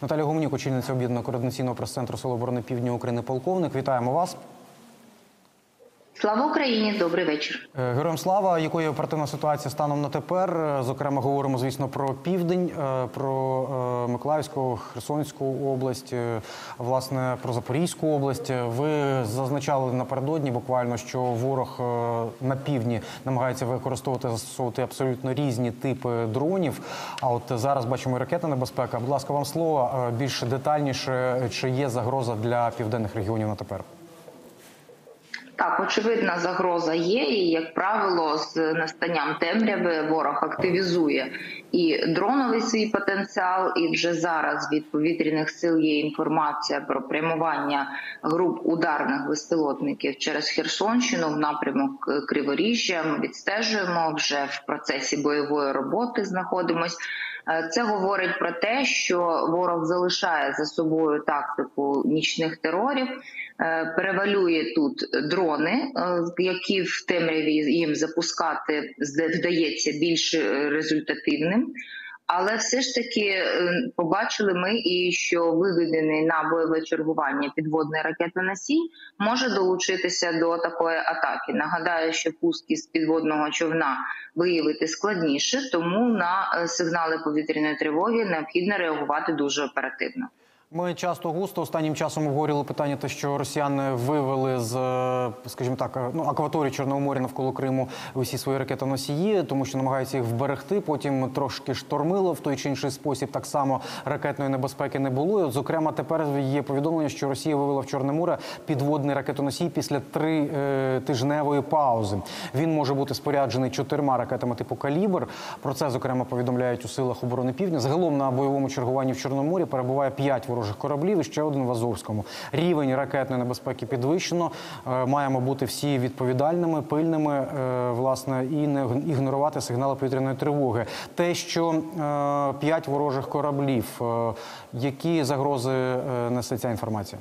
Наталія Гуменюк, очільниця об'єднаного координаційного прес-центру Сил оборони Півдня України, полковник. Вітаємо вас. Слава Україні! Добрий вечір. Героям слава! Якою оперативна ситуація станом на тепер? Зокрема, говоримо, звісно, про Південь, про Миколаївську, Херсонську область, власне, про Запорізьку область. Ви зазначали напередодні буквально, що ворог на півдні намагається застосовувати абсолютно різні типи дронів. А от зараз бачимо і ракетна небезпека. Будь ласка, вам слово. Більш детальніше, чи є загроза для південних регіонів на тепер? Так, очевидна загроза є, і, як правило, з настанням темряви ворог активізує і дроновий свій потенціал, і вже зараз від повітряних сил є інформація про прямування груп ударних безпілотників через Херсонщину в напрямок Криворіжжя. Ми відстежуємо, вже в процесі бойової роботи знаходимось. Це говорить про те, що ворог залишає за собою тактику нічних терорів, перевалює тут дрони, які в темряві їм запускати вдається більш результативним. Але все ж таки побачили ми і що виведений на бойове чергування підводний ракетоносій може долучитися до такої атаки. Нагадаю, що пуск із підводного човна виявити складніше, тому на сигнали повітряної тривоги необхідно реагувати дуже оперативно. Ми часто густо останнім часом обговорювали питання, те, що росіяни вивели з, скажімо так, акваторії Чорного моря навколо Криму усі свої ракетоносії, тому що намагаються їх вберегти. Потім трошки штормило в той чи інший спосіб. Так само ракетної небезпеки не було. І от, зокрема, тепер є повідомлення, що Росія вивела в Чорне море підводний ракетоносій після 3-тижневої паузи. Він може бути споряджений 4 ракетами типу «Калібр». Про це, зокрема, повідомляють у Силах оборони Півдня. Загалом на бойовому чергуванні в Чорному морі перебуває 5 ворожих кораблів і ще один в Азовському. Рівень ракетної небезпеки підвищено. Маємо бути всі відповідальними, пильними, власне, і не ігнорувати сигнали повітряної тривоги. Те, що 5 ворожих кораблів, які загрози несе ця інформація?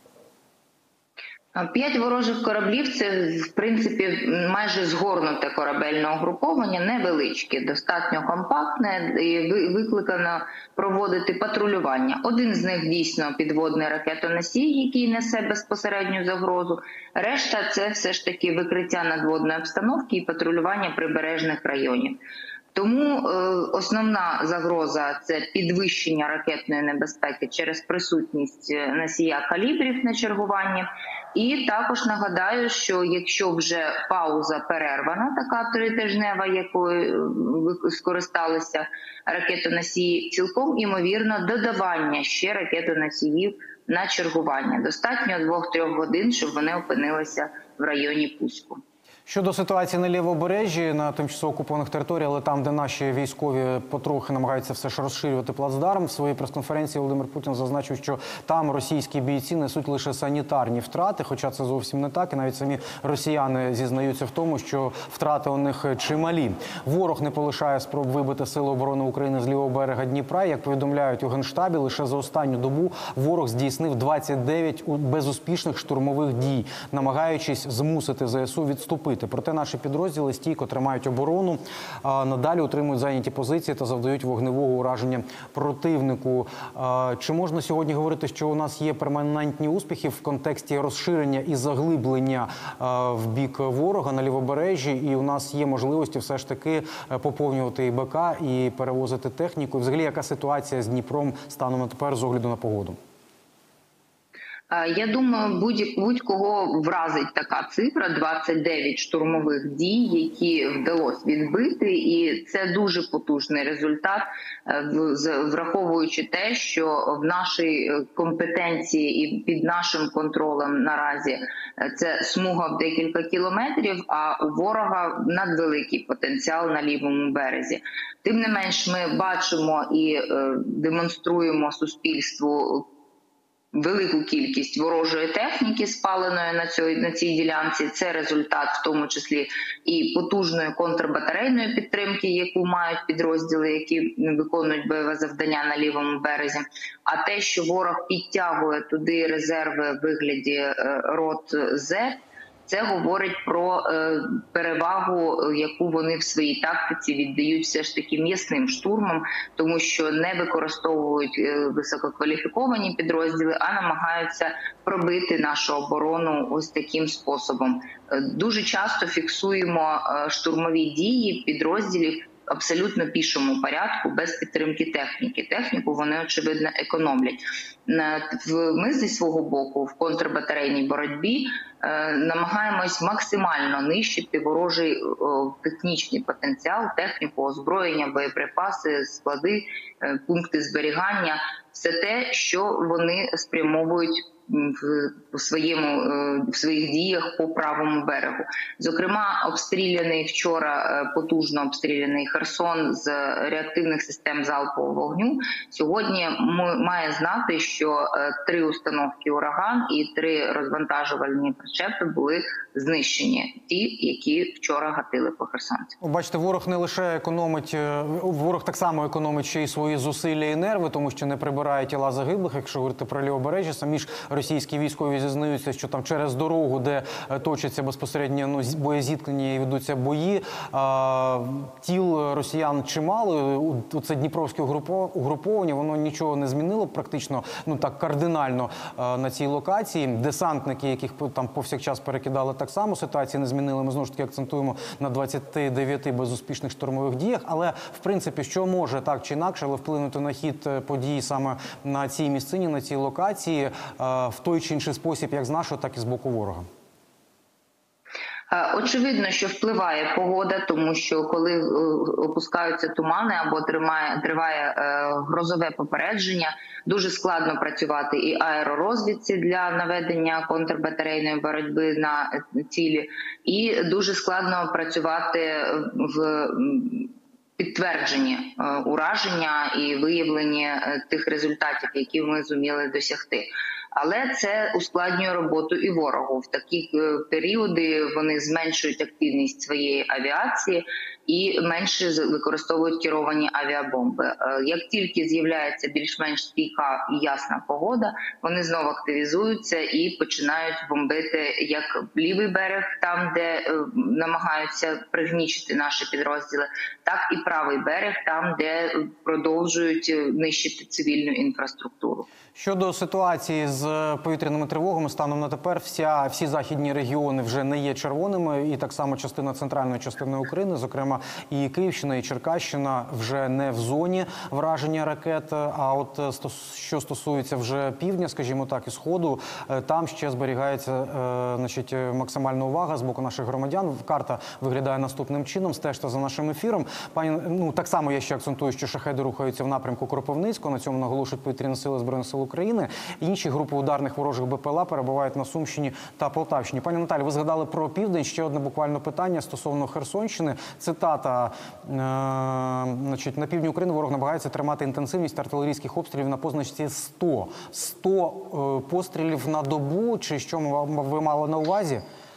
5 ворожих кораблів – це, в принципі, майже згорнуте корабельне угруповання, невеличке, достатньо компактне і викликано проводити патрулювання. Один з них дійсно підводний ракетоносій, який несе безпосередню загрозу. Решта – це все ж таки викриття надводної обстановки і патрулювання прибережних районів. Тому основна загроза – це підвищення ракетної небезпеки через присутність носія калібрів на чергуванні. І також нагадаю, що якщо вже пауза перервана, така 3-тижнева, якою скористалися ракетоносії, цілком імовірно додавання ще ракетоносіїв на чергування. Достатньо 2-3 годин, щоб вони опинилися в районі пуску. Щодо ситуації на Лівобережжі, на тимчасово окупованих територіях, але там, де наші військові потрохи намагаються все ж розширювати плацдарм, в своїй прес-конференції Володимир Путін зазначив, що там російські бійці несуть лише санітарні втрати, хоча це зовсім не так, і навіть самі росіяни зізнаються в тому, що втрати у них чималі. Ворог не полишає спроб вибити Сили оборони України з лівого берега Дніпра. Як повідомляють у Генштабі, лише за останню добу ворог здійснив 29 безуспішних штурмових дій, намагаючись змусити ЗСУ відступити. Проте наші підрозділи стійко тримають оборону, надалі утримують зайняті позиції та завдають вогневого ураження противнику. Чи можна сьогодні говорити, що у нас є перманентні успіхи в контексті розширення і заглиблення в бік ворога на Лівобережжі, і у нас є можливості все ж таки поповнювати і БК, і перевозити техніку? І взагалі, яка ситуація з Дніпром станом на тепер з огляду на погоду? Я думаю, будь-кого вразить така цифра – 29 штурмових дій, які вдалося відбити, і це дуже потужний результат, враховуючи те, що в нашій компетенції і під нашим контролем наразі це смуга в декілька кілометрів, а у ворога надвеликий потенціал на лівому березі. Тим не менш, ми бачимо і демонструємо суспільству велику кількість ворожої техніки, спаленої на цій ділянці. Це результат в тому числі і потужної контрбатарейної підтримки, яку мають підрозділи, які виконують бойове завдання на лівому березі. А те, що ворог підтягує туди резерви в вигляді рот «З», Це говорить про перевагу, яку вони в своїй тактиці віддають все ж таки м'ясним штурмом, тому що не використовують висококваліфіковані підрозділи, а намагаються пробити нашу оборону ось таким способом. Дуже часто фіксуємо штурмові дії підрозділів абсолютно пішому порядку, без підтримки техніки. Техніку вони, очевидно, економлять. Ми зі свого боку в контрбатарейній боротьбі намагаємось максимально нищити ворожий технічний потенціал, техніку, озброєння, боєприпаси, склади, пункти зберігання. Все те, що вони спрямовують в своїх діях по правому берегу. Зокрема, обстріляний вчора, потужно обстріляний Херсон з реактивних систем залпового вогню. Сьогодні має знати, що 3 установки «Ураган» і 3 розвантажувальні причепи були знищені. Ті, які вчора гатили по херсонцям. Бачите, ворог не лише економить, ворог так само економить ще й свої зусилля і нерви, тому що не прибирає тіла загиблих, якщо говорити про лівобережжя. Самі ж російські військові зізнаються, що там через дорогу, де точаться безпосередньо боєзіткнення і ведуться бої, тіл росіян чимало. Це дніпровське угруповання, воно нічого не змінило практично, так кардинально на цій локації. Десантники, яких там повсякчас перекидали, так само ситуації не змінили. Ми знову ж таки акцентуємо на 29 безуспішних штурмових діях. Але, в принципі, що може так чи інакше, але вплинути на хід подій саме на цій місцині, на цій локації, в той чи інший спосіб, як з нашого, так і з боку ворога? Очевидно, що впливає погода, тому що коли опускаються тумани або триває грозове попередження, дуже складно працювати і аеророзвідці для наведення контрбатарейної боротьби на цілі, і дуже складно працювати в підтвердженні ураження і виявленні тих результатів, які ми зуміли досягти. Але це ускладнює роботу і ворогу. В такі періоди вони зменшують активність своєї авіації і менше використовують керовані авіабомби. Як тільки з'являється більш-менш стійка і ясна погода, вони знову активізуються і починають бомбити як лівий берег, там, де намагаються пригнічити наші підрозділи, так і правий берег, там, де продовжують нищити цивільну інфраструктуру. Щодо ситуації з повітряними тривогами, станом на тепер всі західні регіони вже не є червоними, і так само частина центральної частини України, зокрема і Київщина, і Черкащина, вже не в зоні враження ракет. А от що стосується вже півдня, скажімо так, і сходу, там ще зберігається максимальна увага з боку наших громадян. Карта виглядає наступним чином. Стежте за нашим ефіром. Пані, так само я ще акцентую, що шахеди рухаються в напрямку Кропивницького. На цьому наголошують повітряні сили Збройних сил України. Інші групи ударних ворожих БПЛА перебувають на Сумщині та Полтавщині. Пані Наталі, ви згадали про південь. Ще одне буквально питання стосовно Херсонщини. Цитата. На півдні України ворог намагається тримати інтенсивність артилерійських обстрілів на позначці 100. 100 пострілів на добу? Чи що ви мали на увазі?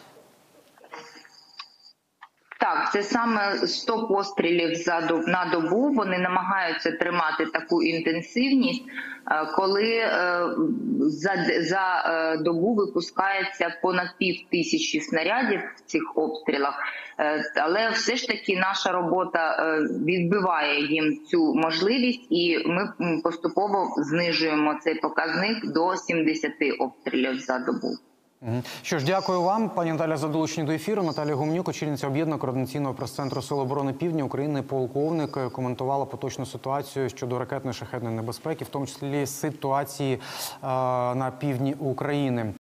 Так, це саме 100 пострілів на добу. Вони намагаються тримати таку інтенсивність, коли за добу випускається понад 5000 снарядів в цих обстрілах. Але все ж таки наша робота відбиває їм цю можливість, і ми поступово знижуємо цей показник до 70 обстрілів за добу. Що ж, дякую вам, пані Наталя, за долучення до ефіру. Наталія Гумнюк, очільниця об'єднаного координаційного прес-центру Сил оборони Півдня України, полковник, коментувала поточну ситуацію щодо ракетної шахедної небезпеки, в тому числі ситуації на півдні України.